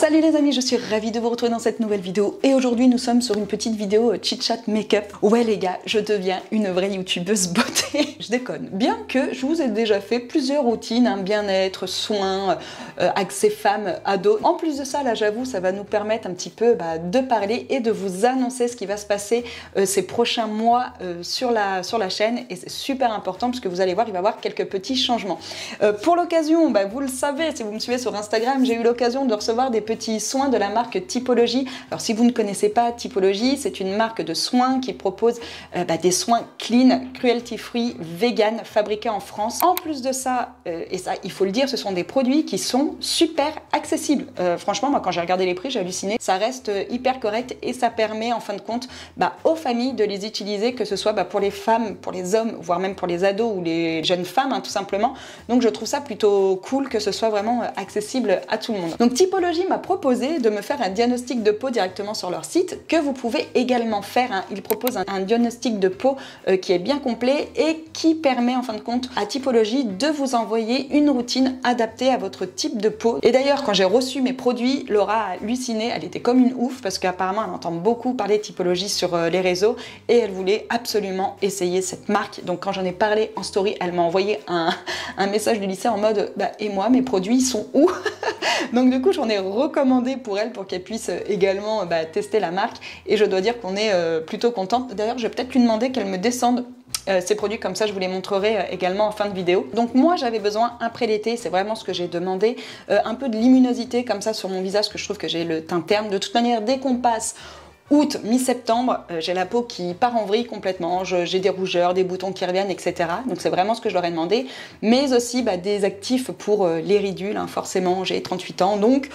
Salut les amis, je suis ravie de vous retrouver dans cette nouvelle vidéo et aujourd'hui nous sommes sur une petite vidéo chit-chat make-up. Ouais les gars, je deviens une vraie youtubeuse beauté. Je déconne. Bien que je vous ai déjà fait plusieurs routines, hein, bien-être, soins, accès femmes, ados. En plus de ça, là j'avoue, ça va nous permettre un petit peu de parler et de vous annoncer ce qui va se passer ces prochains mois sur la chaîne et c'est super important parce que vous allez voir, il va y avoir quelques petits changements. Pour l'occasion, vous le savez, si vous me suivez sur Instagram, j'ai eu l'occasion de recevoir des petits soins de la marque Typologie. Alors si vous ne connaissez pas Typologie, c'est une marque de soins qui propose des soins clean, cruelty free, vegan, fabriqués en France. En plus de ça, et ça il faut le dire, ce sont des produits qui sont super accessibles. Franchement, moi quand j'ai regardé les prix, j'ai halluciné. Ça reste hyper correct et ça permet en fin de compte aux familles de les utiliser, que ce soit pour les femmes, pour les hommes, voire même pour les ados ou les jeunes femmes, hein, tout simplement. Donc je trouve ça plutôt cool que ce soit vraiment accessible à tout le monde. Donc Typologie m'a proposé de me faire un diagnostic de peau directement sur leur site, que vous pouvez également faire. Hein. Ils proposent un diagnostic de peau qui est bien complet et qui permet en fin de compte à Typologie de vous envoyer une routine adaptée à votre type de peau. Et d'ailleurs, quand j'ai reçu mes produits, Laura a halluciné, elle était comme une ouf parce qu'apparemment elle entend beaucoup parler de Typologie sur les réseaux et elle voulait absolument essayer cette marque. Donc quand j'en ai parlé en story, elle m'a envoyé un message du lycée en mode et moi, mes produits sont où? Donc du coup j'en ai recommandé pour elle pour qu'elle puisse également tester la marque et je dois dire qu'on est plutôt contente. D'ailleurs je vais peut-être lui demander qu'elle me descende ces produits, comme ça je vous les montrerai également en fin de vidéo. Donc moi j'avais besoin après l'été, c'est vraiment ce que j'ai demandé, un peu de luminosité comme ça sur mon visage, que je trouve que j'ai le teint terne. De toute manière dès qu'on passe août, mi-septembre, j'ai la peau qui part en vrille complètement, j'ai des rougeurs, des boutons qui reviennent, etc. Donc c'est vraiment ce que je leur ai demandé, mais aussi des actifs pour les ridules, hein. Forcément j'ai 38 ans, donc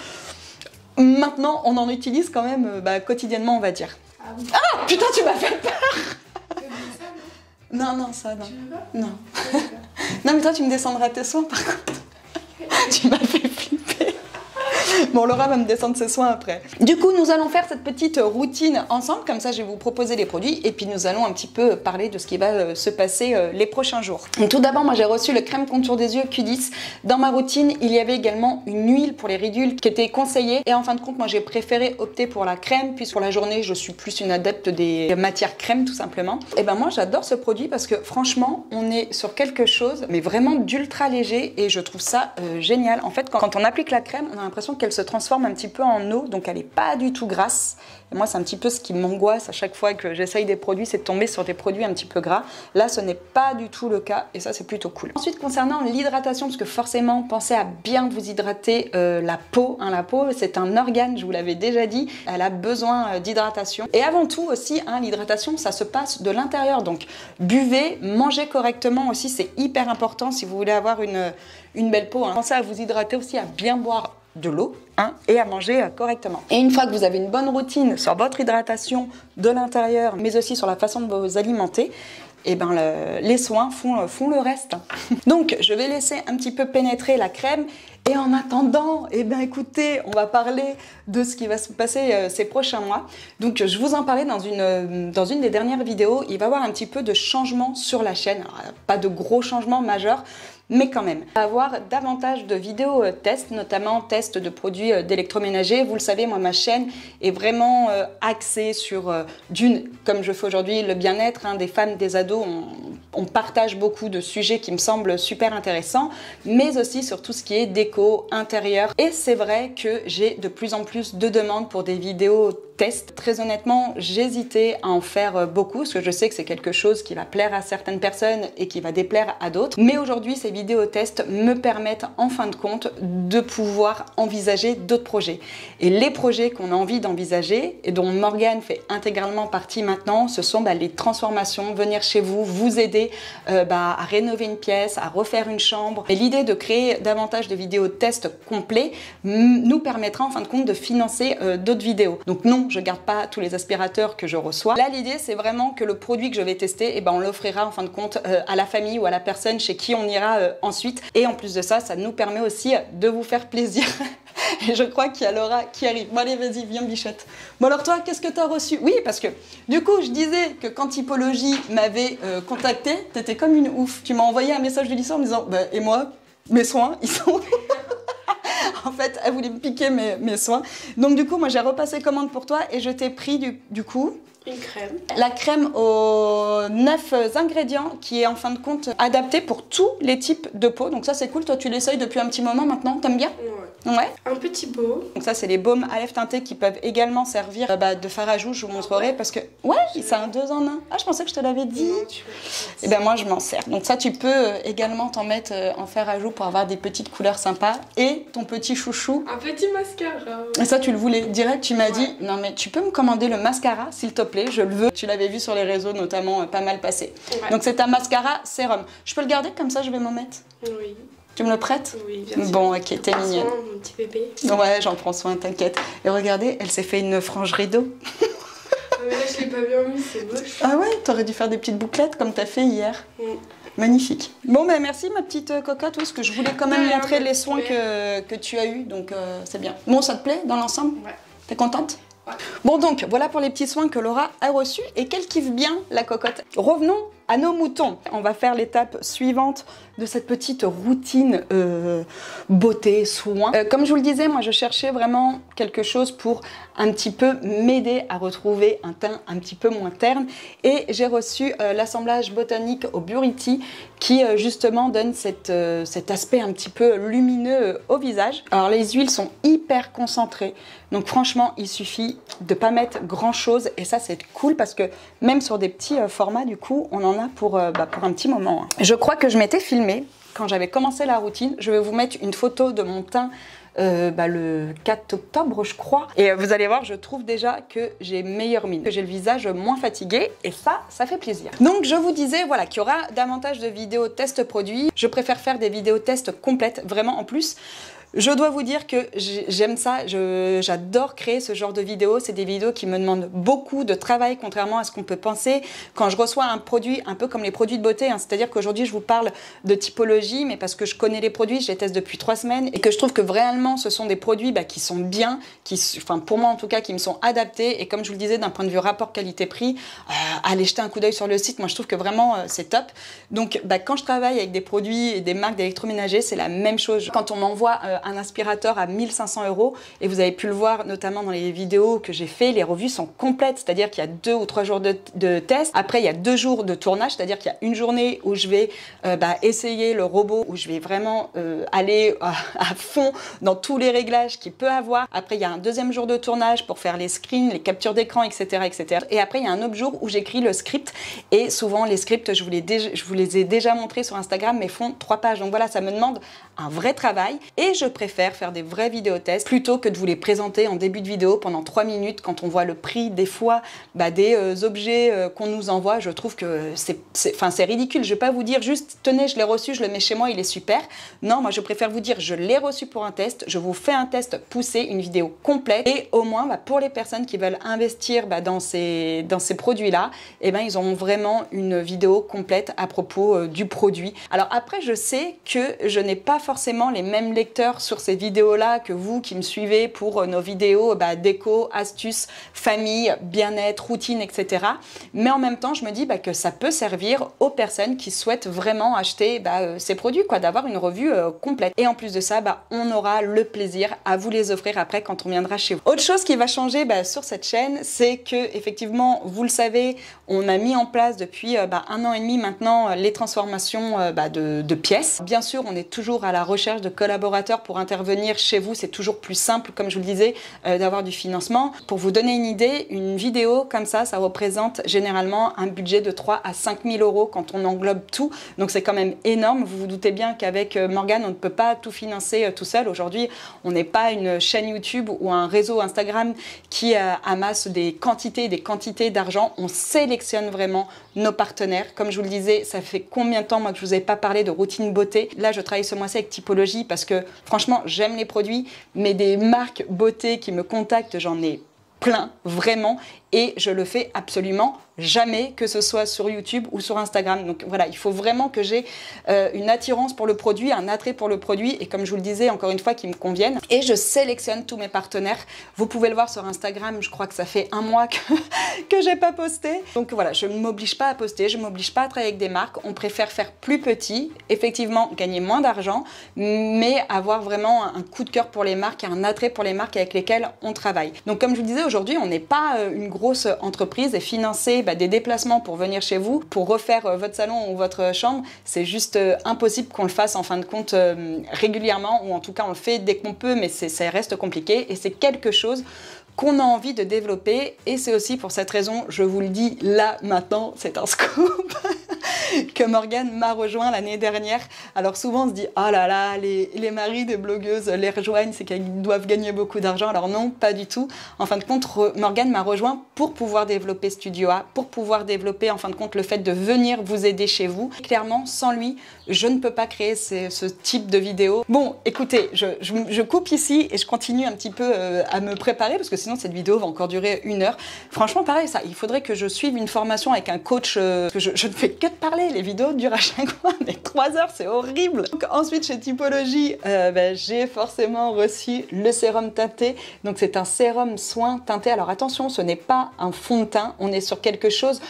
maintenant on en utilise quand même quotidiennement, on va dire. Ah, oui. Ah putain, tu m'as fait peur. Non, non, ça, non. Tu veux pas? Non. Non, mais toi, tu me descendras tes soins, par contre. Tu m'as fait flipper. Bon, Laura va me descendre ses soins après. Du coup, nous allons faire cette petite routine ensemble. Comme ça, je vais vous proposer les produits. Et puis, nous allons un petit peu parler de ce qui va se passer les prochains jours. Donc, tout d'abord, moi, j'ai reçu le crème contour des yeux Q10. Dans ma routine, il y avait également une huile pour les ridules qui était conseillée. Et en fin de compte, moi, j'ai préféré opter pour la crème. Puis, pour la journée, je suis plus une adepte des matières crème, tout simplement. Et moi, j'adore ce produit parce que, franchement, on est sur quelque chose, mais vraiment d'ultra léger. Et je trouve ça génial. En fait, quand on applique la crème, on a l'impression qu'elle se transforme un petit peu en eau, donc elle n'est pas du tout grasse. Et moi, c'est un petit peu ce qui m'angoisse à chaque fois que j'essaye des produits, c'est de tomber sur des produits un petit peu gras. Là, ce n'est pas du tout le cas et ça, c'est plutôt cool. Ensuite, concernant l'hydratation, parce que forcément, pensez à bien vous hydrater la peau. Hein, la peau, c'est un organe, je vous l'avais déjà dit, elle a besoin d'hydratation. Et avant tout aussi, hein, l'hydratation, ça se passe de l'intérieur. Donc, buvez, mangez correctement aussi, c'est hyper important si vous voulez avoir une belle peau. Hein. Pensez à vous hydrater aussi, à bien boire de l'eau, hein, et à manger correctement. Et une fois que vous avez une bonne routine sur votre hydratation de l'intérieur, mais aussi sur la façon de vous alimenter, et les soins font le reste. Donc je vais laisser un petit peu pénétrer la crème et en attendant, écoutez, on va parler de ce qui va se passer ces prochains mois. Donc je vous en parlais dans une des dernières vidéos, il va y avoir un petit peu de changement sur la chaîne. Alors, pas de gros changements majeurs, mais quand même. On va avoir davantage de vidéos tests, notamment tests de produits d'électroménager. Vous le savez, moi, ma chaîne est vraiment axée sur, comme je fais aujourd'hui, le bien-être des femmes, des ados. On partage beaucoup de sujets qui me semblent super intéressants, mais aussi sur tout ce qui est déco, intérieur. Et c'est vrai que j'ai de plus en plus de demandes pour des vidéos tests. Très honnêtement, j'hésitais à en faire beaucoup, parce que je sais que c'est quelque chose qui va plaire à certaines personnes et qui va déplaire à d'autres. Mais aujourd'hui, ces vidéos tests me permettent en fin de compte de pouvoir envisager d'autres projets. Et les projets qu'on a envie d'envisager et dont Morgane fait intégralement partie maintenant, ce sont les transformations, venir chez vous, vous aider à rénover une pièce, à refaire une chambre. Et l'idée de créer davantage de vidéos tests complets nous permettra en fin de compte de financer d'autres vidéos. Donc non, je garde pas tous les aspirateurs que je reçois. Là, l'idée, c'est vraiment que le produit que je vais tester, on l'offrira en fin de compte à la famille ou à la personne chez qui on ira ensuite. Et en plus de ça, ça nous permet aussi de vous faire plaisir. Et je crois qu'il y a Laura qui arrive. Bon allez, vas-y, viens Bichette. Bon alors toi, qu'est-ce que tu as reçu? Oui, parce que du coup, je disais que quand Typologie m'avait contacté, t'étais comme une ouf. Tu m'as envoyé un message de lycée en me disant, et moi, mes soins, ils sont... En fait, elle voulait me piquer mes soins. Donc du coup, moi j'ai repassé commande pour toi et je t'ai pris du coup une crème. La crème aux 9 ingrédients qui est en fin de compte adaptée pour tous les types de peau. Donc ça c'est cool, toi tu l'essayes depuis un petit moment maintenant, t'aimes bien? Ouais. Un petit baume. Donc ça c'est les baumes à lèvres teintées qui peuvent également servir de fard à joues, je vous montrerai parce que... Ouais, c'est un 2 en 1. Ah je pensais que je te l'avais dit. Non, Et ben moi je m'en sers. Donc ça tu peux également t'en mettre en fer à joues pour avoir des petites couleurs sympas. Et ton petit chouchou. Un petit mascara. Et ça tu le voulais direct, tu m'as dit non mais tu peux me commander le mascara s'il te plaît, je le veux. Tu l'avais vu sur les réseaux notamment pas mal passé. Ouais. Donc c'est un mascara sérum. Je peux le garder comme ça je vais m'en mettre? Oui. Tu me le prêtes? Oui, bien sûr. Bon, ok, t'es mignonne. Mon petit bébé. Ouais, j'en prends soin, t'inquiète. Et regardez, elle s'est fait une frange rideau. Mais là, je l'ai pas bien mis, c'est moche. Ah ouais, t'aurais dû faire des petites bouclettes comme t'as fait hier. Magnifique. Bon, ben merci ma petite cocotte, parce que je voulais quand même montrer les soins que tu as eus, donc c'est bien. Bon, ça te plaît dans l'ensemble? Ouais. T'es contente? Ouais. Bon, donc, voilà pour les petits soins que Laura a reçus et qu'elle kiffe bien, la cocotte. Revenons à nos moutons. On va faire l'étape suivante de cette petite routine beauté, soin. Comme je vous le disais, moi je cherchais vraiment quelque chose pour un petit peu m'aider à retrouver un teint un petit peu moins terne et j'ai reçu l'assemblage botanique au Buriti qui justement donne cet aspect un petit peu lumineux au visage. Alors les huiles sont hyper concentrées, donc franchement il suffit de pas mettre grand chose et ça c'est cool parce que même sur des petits formats du coup on en a pour un petit moment. Je crois que je m'étais filmée quand j'avais commencé la routine. Je vais vous mettre une photo de mon teint le 4 octobre je crois et vous allez voir je trouve déjà que j'ai meilleure mine, que j'ai le visage moins fatigué et ça fait plaisir. Donc je vous disais voilà qu'il y aura davantage de vidéos test produits. Je préfère faire des vidéos test complètes vraiment en plus. Je dois vous dire que j'aime ça, j'adore créer ce genre de vidéos. C'est des vidéos qui me demandent beaucoup de travail, contrairement à ce qu'on peut penser. Quand je reçois un produit, un peu comme les produits de beauté, hein, c'est-à-dire qu'aujourd'hui je vous parle de typologie, mais parce que je connais les produits, je les teste depuis 3 semaines, et que je trouve que réellement ce sont des produits qui sont bien, enfin pour moi en tout cas, qui me sont adaptés, et comme je vous le disais, d'un point de vue rapport qualité-prix, allez jeter un coup d'œil sur le site, moi je trouve que vraiment c'est top. Donc quand je travaille avec des produits et des marques d'électroménager, c'est la même chose. Quand on m'envoie un aspirateur à 1 500 €, et vous avez pu le voir notamment dans les vidéos que j'ai fait, les revues sont complètes, c'est-à-dire qu'il y a 2 ou 3 jours de test, après il y a 2 jours de tournage, c'est-à-dire qu'il y a une journée où je vais essayer le robot, où je vais vraiment aller à fond dans tous les réglages qu'il peut avoir, après il y a un deuxième jour de tournage pour faire les screens, les captures d'écran, etc., etc. Et après il y a un autre jour où j'écris le script, et souvent les scripts, je vous les ai déjà montrés sur Instagram, mais font 3 pages, donc voilà, ça me demande un vrai travail, et je préfère faire des vrais vidéotests plutôt que de vous les présenter en début de vidéo pendant 3 minutes quand on voit le prix des fois des objets qu'on nous envoie. Je trouve que c'est ridicule. Je vais pas vous dire juste tenez je l'ai reçu, je le mets chez moi, il est super. Non, moi je préfère vous dire je l'ai reçu pour un test, je vous fais un test poussé, une vidéo complète, et au moins pour les personnes qui veulent investir dans ces produits là, ils auront vraiment une vidéo complète à propos du produit. Alors après je sais que je n'ai pas forcément les mêmes lecteurs sur ces vidéos-là que vous qui me suivez pour nos vidéos déco, astuces, famille, bien-être, routine, etc. Mais en même temps, je me dis que ça peut servir aux personnes qui souhaitent vraiment acheter ces produits, d'avoir une revue complète. Et en plus de ça, on aura le plaisir à vous les offrir après quand on viendra chez vous. Autre chose qui va changer sur cette chaîne, c'est que effectivement, vous le savez, on a mis en place depuis 1 an et demi maintenant les transformations de pièces. Bien sûr, on est toujours à la recherche de collaborateurs pour intervenir chez vous, c'est toujours plus simple, comme je vous le disais, d'avoir du financement. Pour vous donner une idée, une vidéo comme ça représente généralement un budget de 3 à 5 000 € quand on englobe tout, donc c'est quand même énorme. Vous vous doutez bien qu'avec Morgane, on ne peut pas tout financer tout seul. Aujourd'hui, on n'est pas une chaîne YouTube ou un réseau Instagram qui amasse des quantités d'argent. On sélectionne vraiment nos partenaires. Comme je vous le disais, ça fait combien de temps moi que je vous ai pas parlé de routine beauté. Là, je travaille ce mois-ci avec Typologie parce que franchement, j'aime les produits, mais des marques beauté qui me contactent, j'en ai plein, vraiment. et je le fais absolument jamais, que ce soit sur YouTube ou sur Instagram. Donc voilà, il faut vraiment que j'ai une attirance pour le produit, un attrait pour le produit, et comme je vous le disais, encore une fois, qui me conviennent. Et je sélectionne tous mes partenaires. Vous pouvez le voir sur Instagram, je crois que ça fait un mois que j'ai pas posté. Donc voilà, je ne m'oblige pas à poster, je ne m'oblige pas à travailler avec des marques. On préfère faire plus petit, effectivement gagner moins d'argent, mais avoir vraiment un coup de cœur pour les marques et un attrait pour les marques avec lesquelles on travaille. Donc comme je vous le disais, aujourd'hui, on n'est pas une grosse entreprise, et financer des déplacements pour venir chez vous, pour refaire votre salon ou votre chambre, c'est juste impossible qu'on le fasse en fin de compte régulièrement, ou en tout cas on le fait dès qu'on peut, mais ça reste compliqué, et c'est quelque chose qu'on a envie de développer. Et c'est aussi pour cette raison, je vous le dis là maintenant, c'est un scoop, que Morgane m'a rejoint l'année dernière. Alors souvent on se dit oh là là, les maris des blogueuses les rejoignent, c'est qu'elles doivent gagner beaucoup d'argent. Alors non, pas du tout. En fin de compte, Morgane m'a rejoint pour pouvoir développer Studio A, pour pouvoir développer en fin de compte le fait de venir vous aider chez vous. Et clairement, sans lui, je ne peux pas créer ce type de vidéo. Bon, écoutez, je coupe ici et je continue un petit peu à me préparer, parce que sinon cette vidéo va encore durer 1 heure. Franchement, pareil, ça, il faudrait que je suive une formation avec un coach, parce que je ne fais que de parler. Les vidéos durent à chaque fois mais 3 heures, c'est horrible. Donc, ensuite, chez Typologie, j'ai forcément reçu le sérum teinté. Donc c'est un sérum soin teinté. Alors attention, ce n'est pas un fond de teint, on est sur quelque chose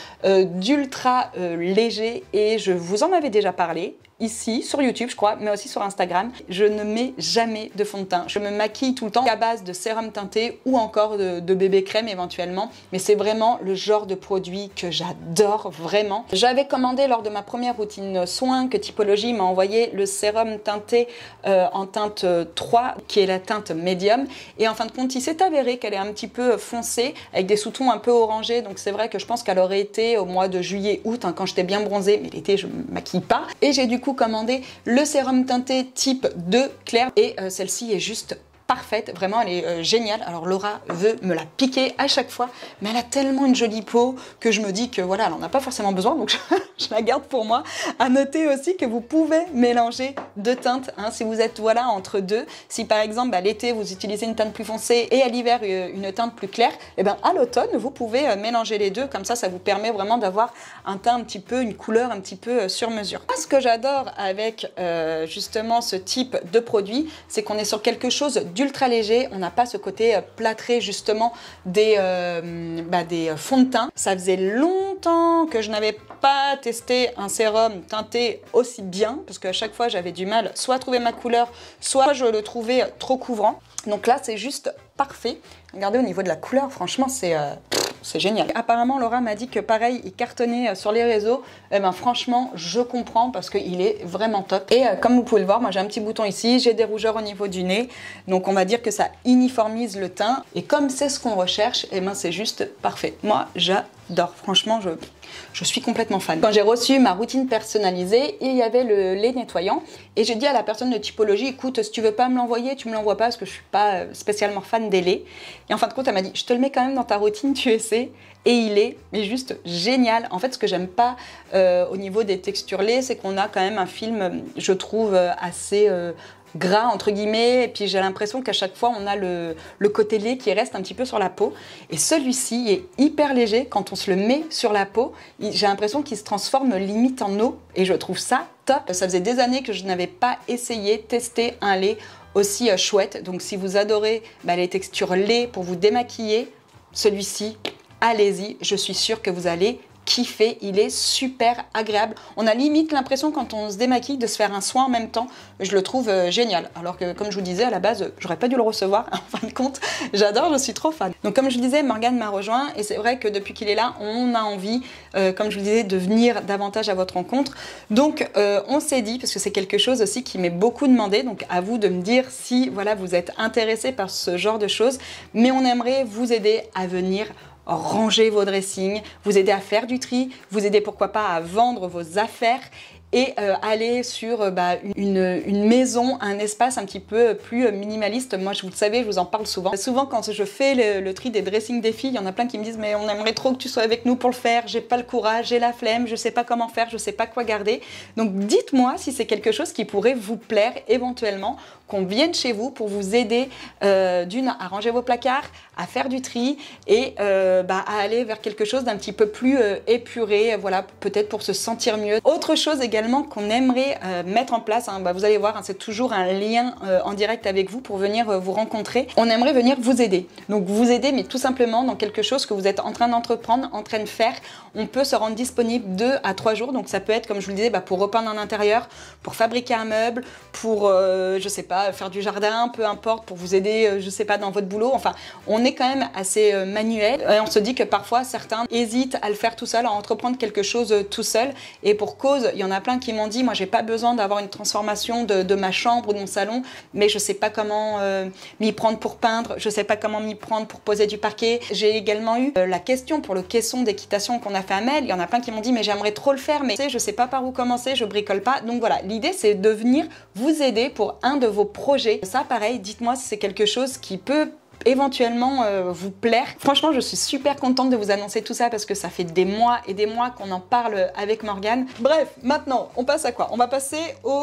d'ultra léger, et je vous en avais déjà parlé ici sur YouTube, je crois, mais aussi sur Instagram. Je ne mets jamais de fond de teint. Je me maquille tout le temps à base de sérum teinté ou encore de bébé crème éventuellement, mais c'est vraiment le genre de produit que j'adore vraiment. J'avais commandé lors de ma première routine soin que Typologie m'a envoyé le sérum teinté en teinte 3, qui est la teinte médium, et en fin de compte, il s'est avéré qu'elle est un petit peu foncée, avec des sous-tons un peu orangés, donc c'est vrai que je pense qu'elle aurait été au mois de juillet-août, hein, quand j'étais bien bronzée, mais l'été, je me maquille pas. Et j'ai du coup commandé le sérum teinté type 2 clair, et celle-ci est juste parfaite, vraiment elle est géniale. Alors Laura veut me la piquer à chaque fois, mais elle a tellement une jolie peau que je me dis que voilà, elle en a pas forcément besoin, donc je la garde pour moi. À noter aussi que vous pouvez mélanger deux teintes, hein, si vous êtes voilà entre deux. Si par exemple l'été vous utilisez une teinte plus foncée et à l'hiver une teinte plus claire, et ben à l'automne vous pouvez mélanger les deux, comme ça vous permet vraiment d'avoir un teint un petit peu, une couleur un petit peu sur mesure. Ce que j'adore avec justement ce type de produit, c'est qu'on est sur quelque chose d'ultra léger, on n'a pas ce côté plâtré justement des fonds de teint. Ça faisait longtemps que je n'avais pas testé un sérum teinté aussi bien, parce qu'à chaque fois j'avais du mal soit à trouver ma couleur, soit je le trouvais trop couvrant. Donc là c'est juste parfait. Regardez au niveau de la couleur, franchement c'est génial. Apparemment, Laura m'a dit que pareil, il cartonnait sur les réseaux. Eh ben franchement, je comprends parce qu'il est vraiment top. Et comme vous pouvez le voir, moi j'ai un petit bouton ici, j'ai des rougeurs au niveau du nez. Donc on va dire que ça uniformise le teint. Et comme c'est ce qu'on recherche, eh ben c'est juste parfait. Moi, j'adore. Franchement, je suis complètement fan. Quand j'ai reçu ma routine personnalisée, il y avait le lait nettoyant. Et j'ai dit à la personne de Typologie, écoute, si tu veux pas me l'envoyer, tu me l'envoies pas parce que je suis pas spécialement fan des laits. Et en fin de compte, elle m'a dit, je te le mets quand même dans ta routine, tu essaies. Et il est mais juste génial. En fait, ce que j'aime pas au niveau des textures lait, c'est qu'on a quand même un film, je trouve, assez gras entre guillemets, et puis j'ai l'impression qu'à chaque fois on a le côté lait qui reste un petit peu sur la peau, et celui-ci est hyper léger. Quand on se le met sur la peau, j'ai l'impression qu'il se transforme limite en eau, et je trouve ça top. Ça faisait des années que je n'avais pas essayé, testé un lait aussi chouette. Donc si vous adorez les textures lait pour vous démaquiller, celui-ci, allez-y, je suis sûre que vous allez kiffer, il est super agréable. On a limite l'impression quand on se démaquille de se faire un soin en même temps. Je le trouve génial. Alors que comme je vous disais à la base, j'aurais pas dû le recevoir. En fin de compte, j'adore, je suis trop fan. Donc comme je vous disais, Morgane m'a rejoint, et c'est vrai que depuis qu'il est là, on a envie, comme je vous disais, de venir davantage à votre rencontre. Donc on s'est dit, parce que c'est quelque chose aussi qui m'est beaucoup demandé, donc à vous de me dire si voilà vous êtes intéressé par ce genre de choses, mais on aimerait vous aider à venir ranger vos dressings, vous aider à faire du tri, vous aider pourquoi pas à vendre vos affaires et aller sur une maison, un espace un petit peu plus minimaliste. Moi, vous le savez, je vous en parle souvent. Souvent, quand je fais le tri des dressings des filles, il y en a plein qui me disent mais on aimerait trop que tu sois avec nous pour le faire, j'ai pas le courage, j'ai la flemme, je sais pas comment faire, je sais pas quoi garder. Donc dites-moi si c'est quelque chose qui pourrait vous plaire éventuellement, qu'on vienne chez vous pour vous aider à ranger vos placards, à faire du tri et à aller vers quelque chose d'un petit peu plus épuré, voilà, peut-être pour se sentir mieux. Autre chose également qu'on aimerait mettre en place, hein, vous allez voir, hein, c'est toujours un lien en direct avec vous pour venir vous rencontrer. On aimerait venir vous aider. Donc vous aider, mais tout simplement dans quelque chose que vous êtes en train d'entreprendre, en train de faire. On peut se rendre disponible 2 à 3 jours, donc ça peut être, comme je vous le disais, pour repeindre un intérieur, pour fabriquer un meuble, pour, je sais pas, faire du jardin, peu importe, pour vous aider, je sais pas, dans votre boulot. Enfin, on est quand même assez manuel et on se dit que parfois certains hésitent à le faire tout seul, à entreprendre quelque chose tout seul. Et pour cause, il y en a plein qui m'ont dit, moi j'ai pas besoin d'avoir une transformation de ma chambre ou de mon salon, mais je sais pas comment m'y prendre pour peindre, je sais pas comment m'y prendre pour poser du parquet. J'ai également eu la question pour le caisson d'équitation qu'on a fait à Mel. Il y en a plein qui m'ont dit, mais j'aimerais trop le faire, mais je sais pas par où commencer, je bricole pas. Donc voilà, l'idée c'est de venir vous aider pour un de vos projets. Ça pareil, dites-moi si c'est quelque chose qui peut éventuellement vous plaire. Franchement, je suis super contente de vous annoncer tout ça parce que ça fait des mois et des mois qu'on en parle avec Morgane. Bref, maintenant, on passe à quoi? On va passer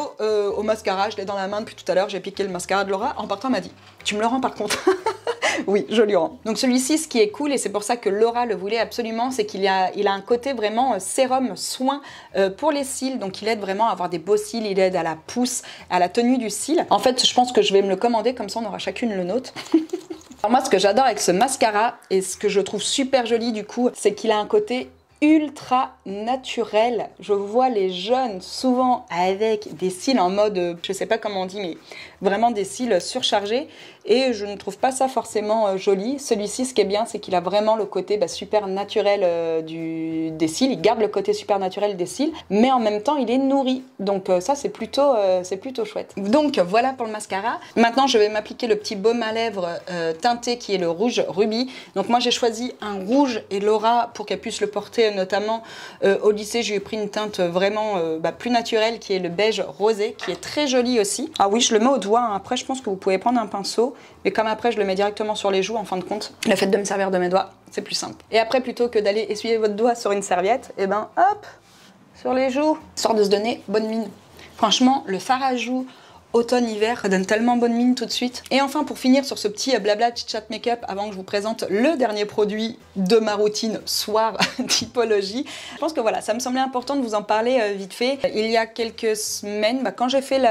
au mascara. Je l'ai dans la main depuis tout à l'heure. J'ai piqué le mascara de Laura. En partant, elle m'a dit « Tu me le rends par contre ?» Oui, je lui rends. Donc celui-ci, ce qui est cool, et c'est pour ça que Laura le voulait absolument, c'est qu'il a un côté vraiment sérum, soin pour les cils. Donc il aide vraiment à avoir des beaux cils, il aide à la pousse, à la tenue du cil. En fait, je pense que je vais me le commander, comme ça on aura chacune le nôtre. Alors moi, ce que j'adore avec ce mascara, et ce que je trouve super joli du coup, c'est qu'il a un côté ultra naturel. Je vois les jeunes souvent avec des cils en mode, je sais pas comment on dit, mais vraiment des cils surchargés et je ne trouve pas ça forcément joli. Celui-ci, ce qui est bien, c'est qu'il a vraiment le côté super naturel des cils. Il garde le côté super naturel des cils, mais en même temps, il est nourri. Donc ça, c'est plutôt chouette. Donc voilà pour le mascara. Maintenant, je vais m'appliquer le petit baume à lèvres teinté qui est le rouge rubis. Donc moi, j'ai choisi un rouge et Laura, pour qu'elle puisse le porter notamment au lycée, je lui ai pris une teinte vraiment plus naturelle qui est le beige rosé, qui est très joli aussi. Ah oui, je le mets au doigt. Hein. Après, je pense que vous pouvez prendre un pinceau. Mais comme après, je le mets directement sur les joues, en fin de compte, le fait de me servir de mes doigts, c'est plus simple. Et après, plutôt que d'aller essuyer votre doigt sur une serviette, et ben hop, sur les joues, histoire de se donner bonne mine. Franchement, le fard à joues automne-hiver, ça donne tellement bonne mine tout de suite. Et enfin, pour finir sur ce petit blabla chit-chat make-up, avant que je vous présente le dernier produit de ma routine soir typologie, je pense que voilà, ça me semblait important de vous en parler vite fait. Il y a quelques semaines, quand j'ai fait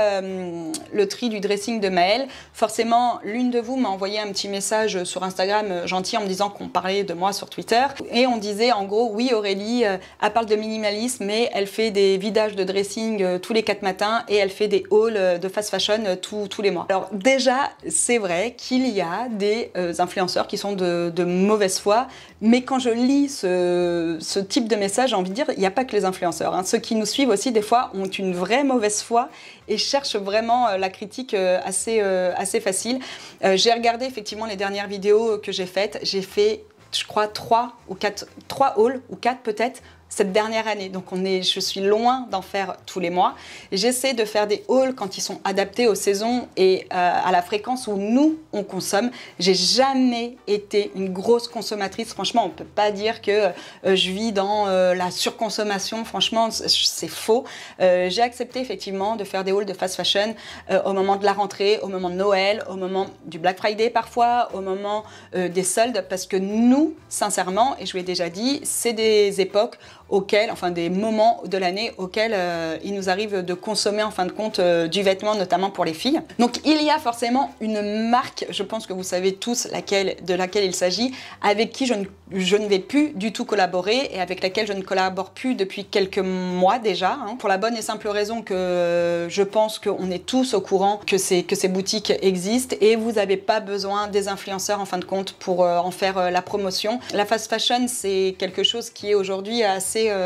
le tri du dressing de Maëlle, forcément, l'une de vous m'a envoyé un petit message sur Instagram gentil en me disant qu'on parlait de moi sur Twitter. Et on disait en gros, oui Aurélie, elle parle de minimalisme, mais elle fait des vidages de dressing tous les 4 matins et elle fait des hauls de fast fashion tous les mois. Alors déjà, c'est vrai qu'il y a des influenceurs qui sont de mauvaise foi, mais quand je lis ce type de message, j'ai envie de dire, il n'y a pas que les influenceurs. Hein. Ceux qui nous suivent aussi, des fois, ont une vraie mauvaise foi et cherchent vraiment la critique assez facile. J'ai regardé effectivement les dernières vidéos que j'ai faites. J'ai fait, je crois, 3 hauls ou 4 peut-être, cette dernière année. Donc je suis loin d'en faire tous les mois. J'essaie de faire des hauls quand ils sont adaptés aux saisons et à la fréquence où nous, on consomme. J'ai jamais été une grosse consommatrice. Franchement, on peut pas dire que je vis dans la surconsommation. Franchement, c'est faux. J'ai accepté effectivement de faire des hauls de fast fashion au moment de la rentrée, au moment de Noël, au moment du Black Friday parfois, au moment des soldes, parce que nous, sincèrement, et je vous l'ai déjà dit, c'est des époques enfin des moments de l'année auxquels il nous arrive de consommer en fin de compte du vêtement, notamment pour les filles. Donc il y a forcément une marque, je pense que vous savez tous de laquelle il s'agit, avec qui je ne vais plus du tout collaborer et avec laquelle je ne collabore plus depuis quelques mois déjà, hein, pour la bonne et simple raison que je pense qu'on est tous au courant que ces boutiques existent et vous n'avez pas besoin des influenceurs en fin de compte pour en faire la promotion. La fast fashion, c'est quelque chose qui est aujourd'hui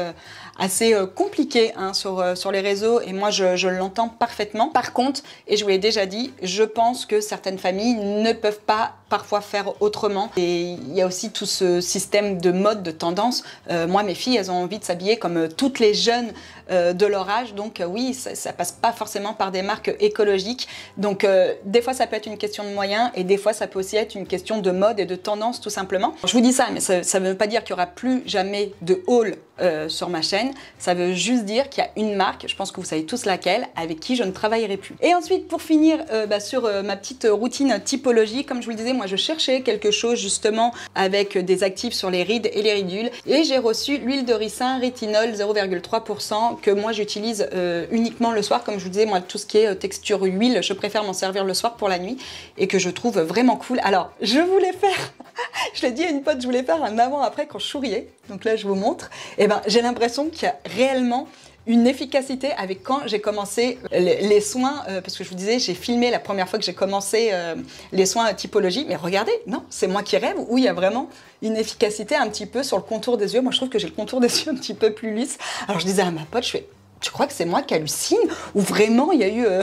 assez compliqué hein, sur les réseaux et moi je l'entends parfaitement. Par contre, et je vous l'ai déjà dit, je pense que certaines familles ne peuvent pas parfois faire autrement. Et il y a aussi tout ce système de mode, de tendance. Moi, mes filles, elles ont envie de s'habiller comme toutes les jeunes de leur âge. Donc oui, ça passe pas forcément par des marques écologiques. Donc des fois, ça peut être une question de moyens et des fois, ça peut aussi être une question de mode et de tendance, tout simplement. Je vous dis ça, mais ça ne veut pas dire qu'il n'y aura plus jamais de haul sur ma chaîne. Ça veut juste dire qu'il y a une marque, je pense que vous savez tous laquelle, avec qui je ne travaillerai plus. Et ensuite, pour finir sur ma petite routine typologie, comme je vous le disais, moi je cherchais quelque chose justement avec des actifs sur les rides et les ridules et j'ai reçu l'huile de ricin rétinol 0,3% que moi j'utilise uniquement le soir. Comme je vous disais, moi tout ce qui est texture huile, je préfère m'en servir le soir pour la nuit et que je trouve vraiment cool. Alors, je voulais faire, je l'ai dit à une pote, je voulais faire un avant-après quand je souriais. Donc là, je vous montre. Et ben, j'ai l'impression qu'il y a réellement une efficacité avec quand j'ai commencé les soins, parce que je vous disais, j'ai filmé la première fois que j'ai commencé les soins typologie, mais regardez, non, c'est moi qui rêve, où il y a vraiment une efficacité un petit peu sur le contour des yeux. Moi, je trouve que j'ai le contour des yeux un petit peu plus lisse. Alors, je disais à ma pote, je crois que c'est moi qui hallucine ou vraiment il y a eu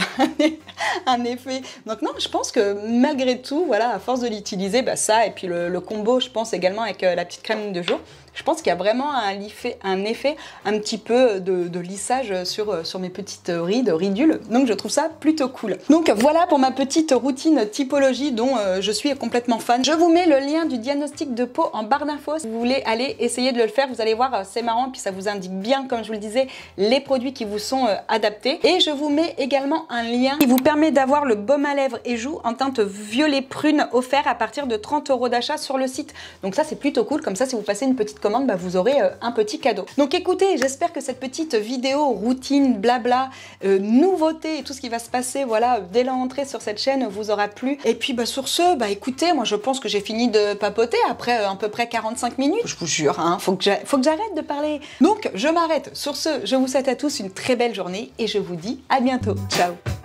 un effet. Donc non, je pense que malgré tout, voilà, à force de l'utiliser, ça et puis le combo, je pense également avec la petite crème de jour, je pense qu'il y a vraiment un effet un petit peu de lissage sur mes petites rides, ridules. Donc je trouve ça plutôt cool. Donc voilà pour ma petite routine typologie dont je suis complètement fan. Je vous mets le lien du diagnostic de peau en barre d'infos. Si vous voulez aller essayer de le faire, vous allez voir, c'est marrant. Puis ça vous indique bien, comme je vous le disais, les produits qui vous sont adaptés. Et je vous mets également un lien qui vous permet d'avoir le baume à lèvres et joues en teinte violet prune offert à partir de 30 € d'achat sur le site. Donc ça, c'est plutôt cool. Comme ça, si vous passez une petite commande, vous aurez un petit cadeau. Donc écoutez, j'espère que cette petite vidéo routine, blabla, nouveauté et tout ce qui va se passer, voilà, dès l'entrée sur cette chaîne vous aura plu. Et puis sur ce, écoutez, moi je pense que j'ai fini de papoter après à peu près 45 minutes. Je vous jure, hein, faut que j'arrête de parler. Donc je m'arrête. Sur ce, je vous souhaite à tous une très belle journée et je vous dis à bientôt. Ciao.